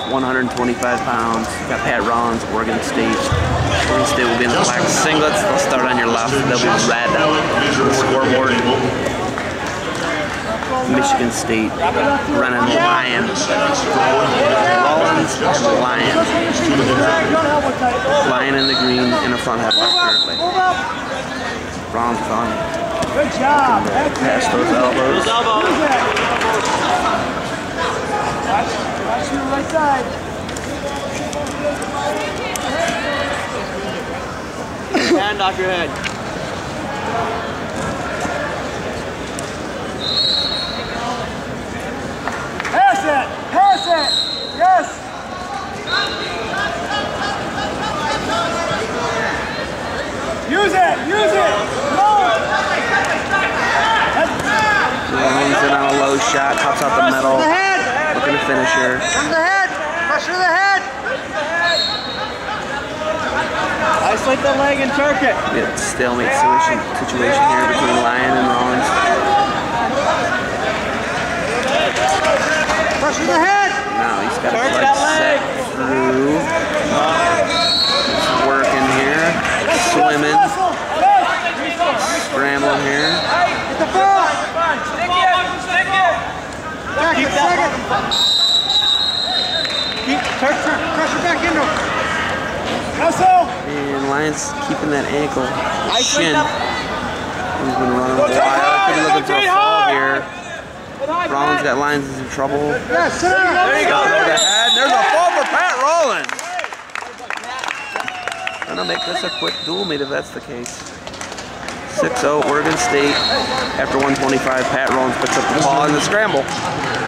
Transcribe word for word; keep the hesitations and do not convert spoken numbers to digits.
one hundred twenty-five pounds. Got Pat Rollins, Oregon State. Oregon State will be in the black singlets. They'll start on your left. They'll be red on the scoreboard. Michigan State, Brenan, Lyon, Rollins, and Lyon. Lyon in the green in the front headlock currently. Rollins is on. Good job. Pass those elbows. Watch, watch your right side. Hand off your head. Pass it! Pass it! Yes! Use it! Use it! Rollins in on a low shot, pops out the middle. Looking to finish here. From the head! Pressure the head! Isolate the leg and jerk it. We have a stalemate situation, situation here between Lyon and Rollins. Pressure the head! Now he's got his leg set through. He's working here, swimming, scrambling here. Get the ball! Stick it! Stick it! Keep that. Keep pressure, pressure back into him. And Lyon's keeping that ankle shin. He's been running a while. Could be looking for a fall here. Rollins got Lyons in trouble. Yes, sit down. There you go. There's a head. There's a fall for Pat Rollins. Gonna make this a quick duel meet if that's the case. six oh Oregon State. After one twenty-five, Pat Rollins picks up the ball in the scramble.